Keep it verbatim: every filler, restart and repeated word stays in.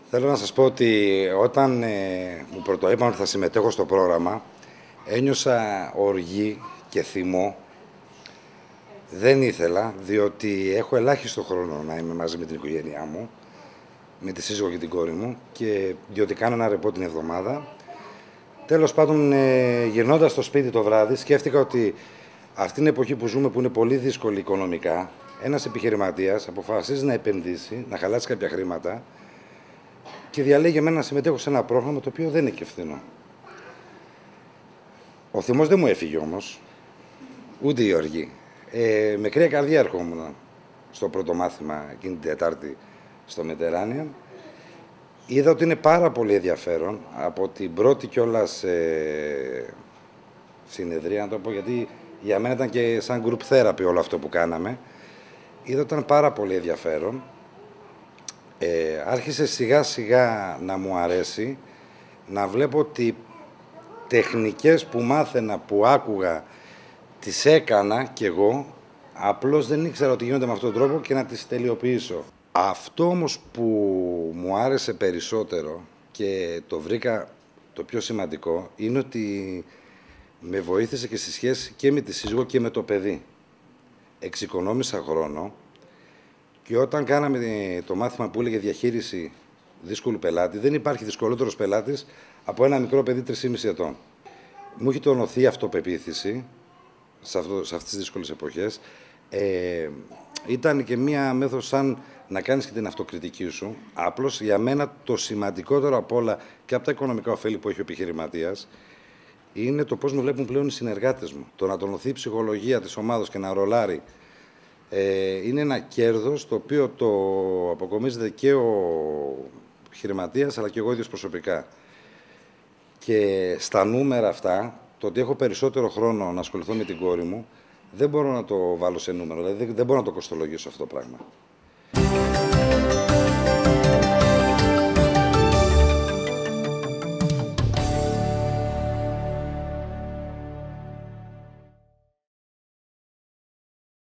Θέλω να σας πω ότι όταν ε, μου πρωτοείπαν ότι θα συμμετέχω στο πρόγραμμα, ένιωσα οργή και θυμό. Δεν ήθελα, διότι έχω ελάχιστο χρόνο να είμαι μαζί με την οικογένειά μου, με τη σύζυγο και την κόρη μου, και διότι κάνω ένα ρεπό την εβδομάδα. Τέλος πάντων, ε, γυρνώντας στο σπίτι το βράδυ, σκέφτηκα ότι αυτή την εποχή που ζούμε, που είναι πολύ δύσκολη οικονομικά, ένας επιχειρηματίας αποφασίζει να επενδύσει, να χαλάσει κάποια χρήματα και διαλέγει εμένα να συμμετέχω σε ένα πρόγραμμα το οποίο δεν είναι και φθηνό. Ο θυμός δεν μου έφυγε όμως, ούτε η οργή. Ε, με κρύα καρδιά ερχόμουν στο πρώτο μάθημα εκείνη την Τετάρτη στο Μετεράνιον. Είδα ότι είναι πάρα πολύ ενδιαφέρον από την πρώτη κιόλας ε, συνεδρία, να το πω, γιατί για μένα ήταν και σαν group therapy όλο αυτό που κάναμε. Είδα ότι ήταν πάρα πολύ ενδιαφέρον. Ε, άρχισε σιγά σιγά να μου αρέσει, να βλέπω ότι τεχνικές που μάθαινα, που άκουγα, τις έκανα κι εγώ, απλώς δεν ήξερα ότι γίνονται με αυτόν τον τρόπο και να τις τελειοποιήσω. Αυτό όμως που μου άρεσε περισσότερο και το βρήκα το πιο σημαντικό είναι ότι με βοήθησε και στη σχέση και με τη σύζυγο και με το παιδί. Εξοικονόμησα χρόνο και όταν κάναμε το μάθημα που έλεγε διαχείριση δύσκολου πελάτη, δεν υπάρχει δυσκολότερος πελάτης από ένα μικρό παιδί τρία και μισό ετών. Μου έχει τονωθεί αυτοπεποίθηση σε, αυτό, σε αυτές τις δύσκολες εποχές. Ε, ήταν και μία μέθοδος σαν να κάνεις και την αυτοκριτική σου. Απλώς για μένα το σημαντικότερο απ' όλα και από τα οικονομικά ωφέλη που έχει ο επιχειρηματίας είναι το πώς με βλέπουν πλέον οι συνεργάτες μου. Το να τονωθεί η ψυχολογία της ομάδας και να ρολάρει ε, είναι ένα κέρδος το οποίο το αποκομίζεται και ο επιχειρηματίας αλλά και εγώ ίδιος προσωπικά. Και στα νούμερα αυτά, το ότι έχω περισσότερο χρόνο να ασχοληθώ με την κόρη μου, δεν μπορώ να το βάλω σε νούμερο, δηλαδή δεν μπορώ να το κοστολογήσω αυτό το πράγμα.